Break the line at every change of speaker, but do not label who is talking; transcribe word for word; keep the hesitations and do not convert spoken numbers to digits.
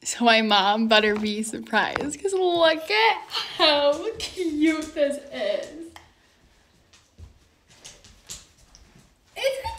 So my mom better be surprised, because look at how cute this is. It's